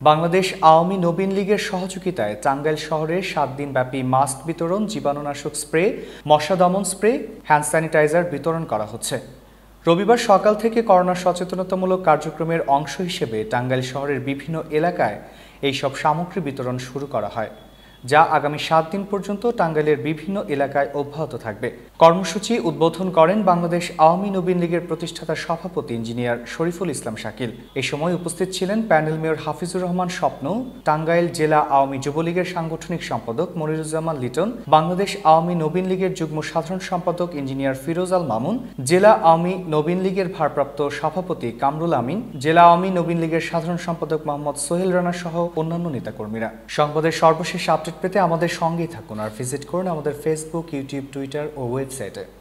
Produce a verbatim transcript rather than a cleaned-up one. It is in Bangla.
বাংলাদেশ আওয়ামী নবীন লীগের সহযোগিতায় টাঙ্গাইল শহরে সাত দিনব্যাপী মাস্ক বিতরণ, জীবাণুনাশক স্প্রে, মশা দমন স্প্রে, হ্যান্ড স্যানিটাইজার বিতরণ করা হচ্ছে। রবিবার সকাল থেকে করোনা সচেতনতামূলক কার্যক্রমের অংশ হিসেবে টাঙ্গাইল শহরের বিভিন্ন এলাকায় এইসব সামগ্রী বিতরণ শুরু করা হয়, যা আগামী সাত দিন পর্যন্ত টাঙ্গাইলের বিভিন্ন এলাকায় অব্যাহত থাকবে। কর্মসূচি উদ্বোধন করেন বাংলাদেশ আওয়ামী নবীন লীগের প্রতিষ্ঠাতা সভাপতি ইঞ্জিনিয়ার শরীফুল ইসলাম শাকিল। এই সময় উপস্থিত ছিলেন প্যানেল মেয়র হাফিজুর রহমান স্বপ্ন, টাঙ্গাইল জেলা আওয়ামী যুবলীগের সাংগঠনিক সম্পাদক মনিরুজ্জামান লিটন, বাংলাদেশ আওয়ামী নবীন লীগের যুগ্ম সাধারণ সম্পাদক ইঞ্জিনিয়ার ফিরোজ আল মামুন, জেলা আওয়ামী নবীন লীগের ভারপ্রাপ্ত সভাপতি কামরুল আমিন, জেলা আওয়ামী নবীন লীগের সাধারণ সম্পাদক মোহাম্মদ সোহেল রানা সহ অন্যান্য নেতাকর্মীরা। সংবাদের সর্বশেষ আপডেট পেতে আমাদের সঙ্গেই থাকুন আর ভিজিট করুন আমাদের ফেসবুক, ইউটিউব, টুইটার ও ওয়েবসাইটে।